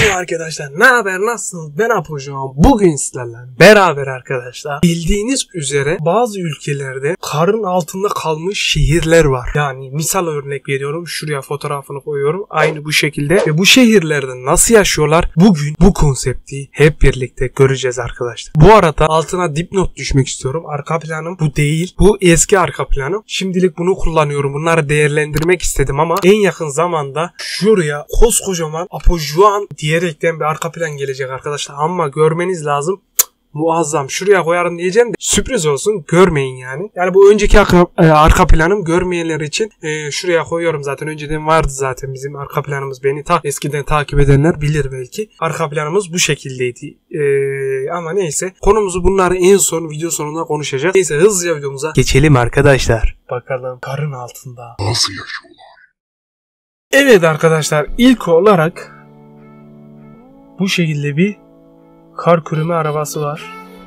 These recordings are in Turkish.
Merhaba arkadaşlar, ne haber, nasılsınız? Ben Apo şu an. Bugün sizlerle beraber arkadaşlar, bildiğiniz üzere bazı ülkelerde karın altında kalmış şehirler var. Yani misal örnek veriyorum, şuraya fotoğrafını koyuyorum, aynı bu şekilde. Ve bu şehirlerde nasıl yaşıyorlar? Bugün bu konsepti hep birlikte göreceğiz arkadaşlar. Bu arada altına dipnot düşmek istiyorum. Arka planım bu değil, bu eski arka planım. Şimdilik bunu kullanıyorum, bunları değerlendirmek istedim ama en yakın zamanda şuraya koskocaman Apo şu an diyerekten bir arka plan gelecek arkadaşlar, ama görmeniz lazım. Muazzam. Şuraya koyarım diyeceğim de sürpriz olsun, görmeyin yani. Yani bu önceki arka planım, görmeyenler için şuraya koyuyorum, zaten önceden vardı zaten bizim arka planımız, beni eskiden takip edenler bilir belki. Arka planımız bu şekildeydi. Ama neyse, konumuzu bunları en son video sonunda konuşacağız. Neyse, hızlıca videomuza geçelim arkadaşlar. Bakalım karın altında nasıl yaşıyorlar? Evet arkadaşlar, ilk olarak bu şekilde bir kar küreme arabası var.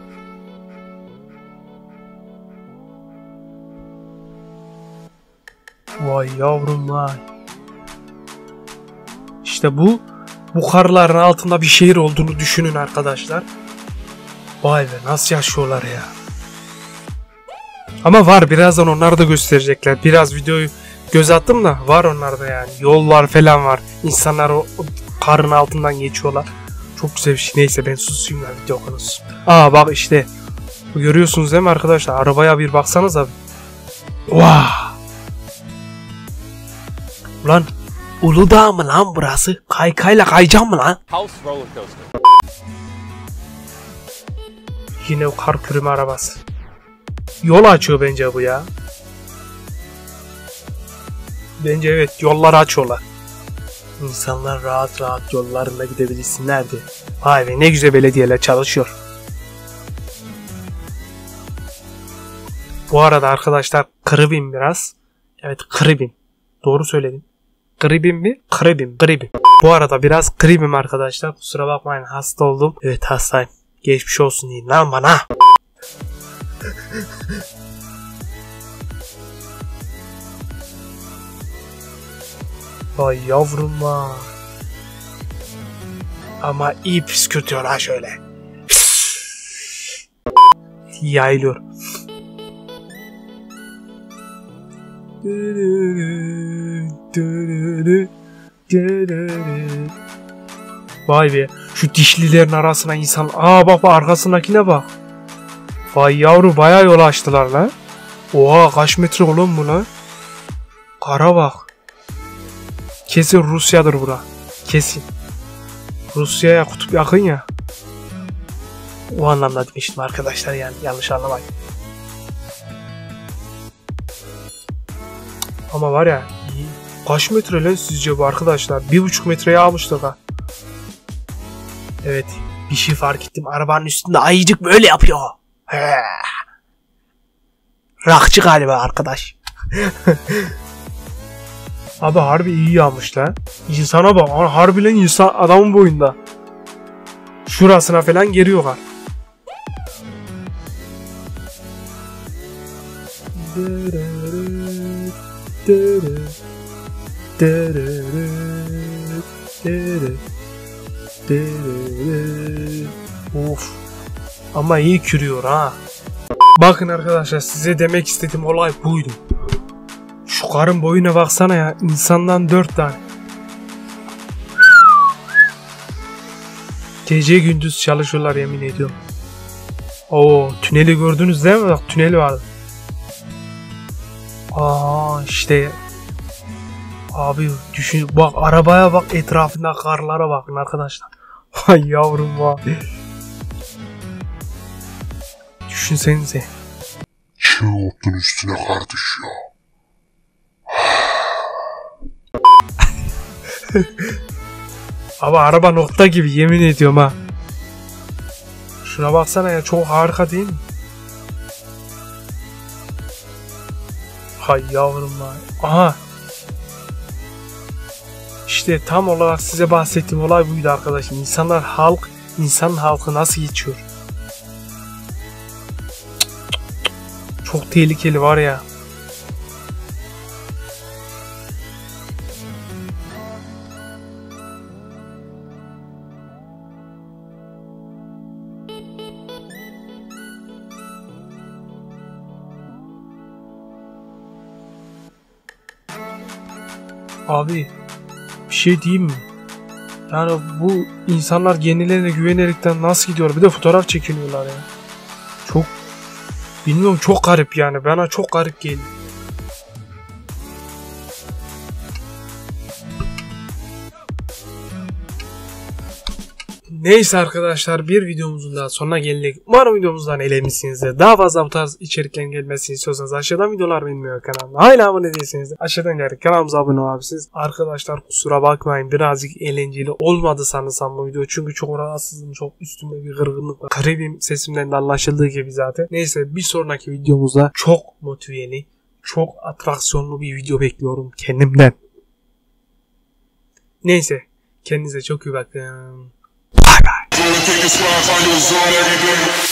Vay yavrum vay. İşte bu karların altında bir şehir olduğunu düşünün arkadaşlar. Vay be, nasıl yaşıyorlar ya. Ama var, birazdan onları da gösterecekler. Biraz videoyu göz attım da var onlarda yani. Yollar falan var. İnsanlar o karın altından geçiyorlar. Çok güzel bir şey. Neyse, ben susayım ya, video konusu. Aa bak işte. Görüyorsunuz değil mi arkadaşlar? Arabaya bir baksanız abi. Vah. Ulan Uludağ mı lan burası? Kaykayla kayacağım mı lan? House roller coaster. Yine o kar küreme arabası. Yol açıyor bence bu ya. Bence evet, yolları açıyorlar. İnsanlar rahat rahat yollarında gidebilsinler diye. Vay be, ne güzel belediyeler çalışıyor. Bu arada arkadaşlar, kıribim biraz. Evet, kıribim. Doğru söyledim. Kıribim mi? Kıribim. Bu arada biraz kıribim arkadaşlar. Kusura bakmayın, hasta oldum. Evet, hastayım. Geçmiş olsun deyin lan bana. Vay yavrum vay. Ama iyi püskürtüyor ha şöyle. Yayılıyor. Vay be, şu dişlilerin arasına insan. Aa bak arkasındakine bak. Vay yavru, bayağı yol açtılar lan. Oha, kaç metre oğlum bu lan. Kara bak. Kesin Rusya'dır bura. Kesin. Rusya'ya kutup yakın ya. O anlamda demiştim arkadaşlar, yani yanlış anlamayın. Ama var ya, kaç metre lan sizce bu arkadaşlar? 1,5 metreye almıştır ha. Evet, bir şey fark ettim. Arabanın üstünde ayıcık böyle yapıyor. Rakçı galiba arkadaş. Abi harbi iyi yağmış lan. İnsana bak, harbiden insan adamın boyunda. Şurasına falan geliyorlar. Of. Ama iyi kürüyor ha. Bakın arkadaşlar, size demek istediğim olay buydu. Şu karın boyuna baksana ya. İnsandan 4 tane. Gece gündüz çalışıyorlar, yemin ediyorum. Oo, tüneli gördünüz değil mi? Bak, tüneli vardı. Aa işte. Abi düşün, bak arabaya bak, etrafında karlara bakın arkadaşlar. Vay yavrum vay. Düşünsenize. Çığ otun üstüne kar düşüyor. Abi araba nokta gibi, yemin ediyorum ha. Şuna baksana ya, çok harika değil mi? Hay yavrum vay. Aha. İşte tam olarak size bahsettiğim olay buydu arkadaşlar. İnsanın halkı nasıl geçiyor? Çok tehlikeli var ya. Abi bir şey diyeyim mi? Yani bu insanlar kendilerine güvenerekten nasıl gidiyor? Bir de fotoğraf çekiniyorlar ya. Çok bilmiyorum, çok garip yani. Bana çok garip geliyor. Neyse arkadaşlar, bir videomuzun daha sonuna geldik. Umarım videomuzdan eğlenmişsinizdir. Daha fazla bu tarz içeriklerin gelmesini istiyorsanız aşağıdan videolar bilmiyor kanalına. Hala abone değilseniz de aşağıdan gelip kanalımıza abone olabilirsiniz. Arkadaşlar kusura bakmayın, birazcık eğlenceli olmadı sanırsam bu video. Çünkü çok rahatsızım, çok üstümde bir kırgınlık var. Garibim, sesimden de anlaşıldığı gibi zaten. Neyse, bir sonraki videomuzda çok motiveli, çok atraksiyonlu bir video bekliyorum kendimden. Neyse, kendinize çok iyi bakın. Bye bye.